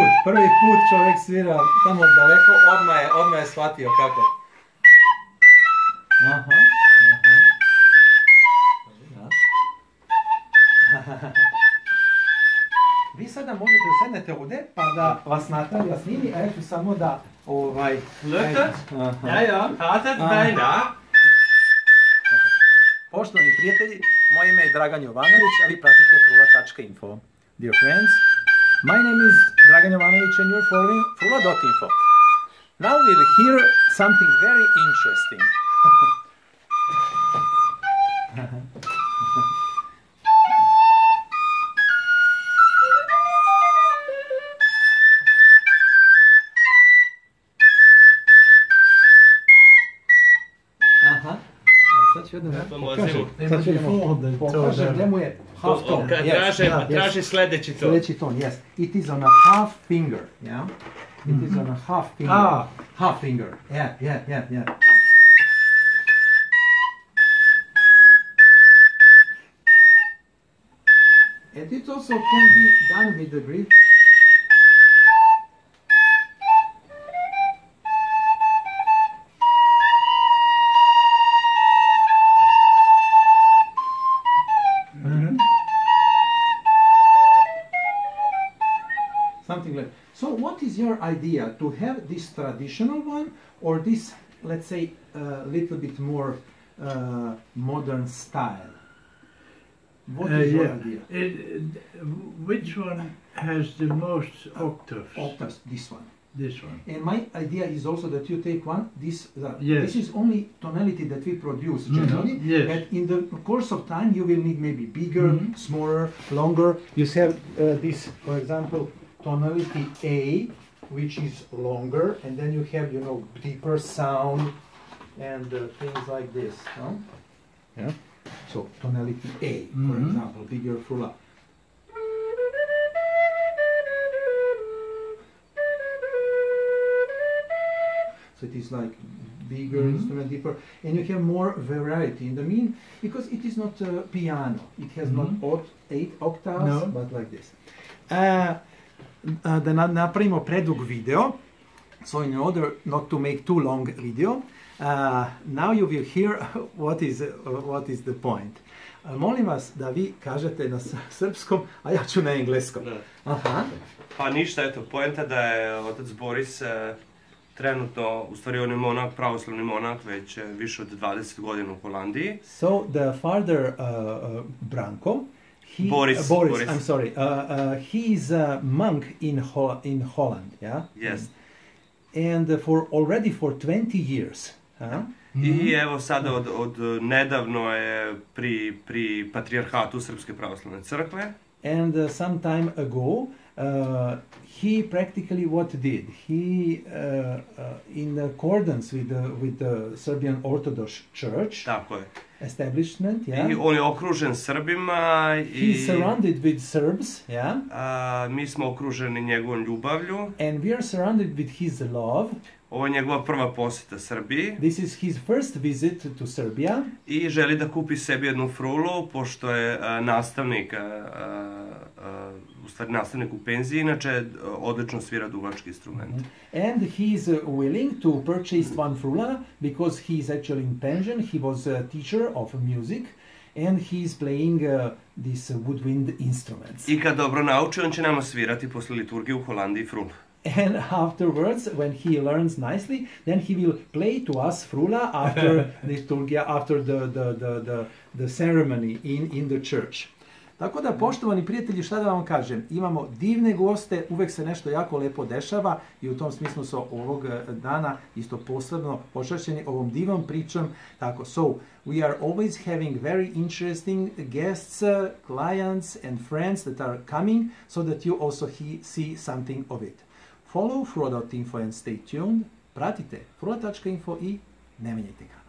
prvi put čovjek svira tamo daleko, odmah je shvatio kako. Aha. Vi sada možete sednete ovdje pa da vas Natalija snimi, a ja ću samo da Lukt het? Ja, gaat het bijna. Poštovani prijatelji, moje ime je Dragan Jovanović, a vi pratite frula.info. Dear friends, my name is Dragan Jovanović and you're following frula.info. Now we'll hear something very interesting. Sad ću jednom pokažem gdje mu je half tone. Traži sljedeći ton. Sljedeći ton, yes. It is on a half finger, yeah? It is on a half finger. Half finger, yeah. And it also can be done with the breath. Something like. So what is your idea? To have this traditional one or this, let's say, little bit more modern style? What is your idea? Which one has the most octaves? Octaves, this one. This one. And my idea is also that you take one, this Yes. this is only tonality that we produce generally. Yes. But in the course of time you will need maybe bigger, smaller, longer. You have this, for example, tonality A, which is longer, and then you have, you know, deeper sound and things like this. No? Yeah. So tonality A, for example, bigger frula. So it is like bigger instrument, deeper, and you have more variety in the mean, because it is not piano. It has not 8 octaves, but like this. Da napravimo predug video, so in order not to make too long video, now you will hear what is the point. Molim vas da vi kažete na srpskom, a ja ću na engleskom. Aha. Pa ništa, eto, poenta da je otac Boris trenutno, u stvari on je monak, pravoslavni monak, već više od 20 godina u Holandiji. So the father Branko, Boris, I'm sorry, he is a monk in Holland, yeah? Yes. And already for 20 years. I evo sada od nedavno je pri Patrijarhatu Srpske pravoslavne crkve. And some time ago, he practically what did? He, in accordance with the Serbian Orthodox Church, Tako je. establishment, yeah. I on je okružen Srbima i He's surrounded with Serbs, yeah. Mi smo okruženi njegovom ljubavlju. And we are surrounded with his love. Ovo je njegova prva posjeta Srbiji. This is his first visit to Serbia. I želi da kupi sebi jednu frulu, pošto je nastavnik, u stvari nastavnik u penziji, inače odlično svira duvački instrument. And he is willing to purchase one frula because he is actually in pension. He was a teacher of music and he is playing these woodwind instruments. I kad dobro nauči, on će nama svirati posle liturgije u Holandiji frulu. And afterwards, when he learns nicely, then he will play to us frula after liturgia, after the ceremony in the church. Tako da, poštovani prijatelji, šta da vam kažem, imamo divne goste, uvek se nešto jako lepo dešava i u tom smislu su ovog dana isto posebno počašćeni ovom divnom pričom. Tako, so, we are always having very interesting guests, clients and friends that are coming so that you also see something of it. Follow frula.info and stay tuned, pratite frula.info i ne menjajte ga.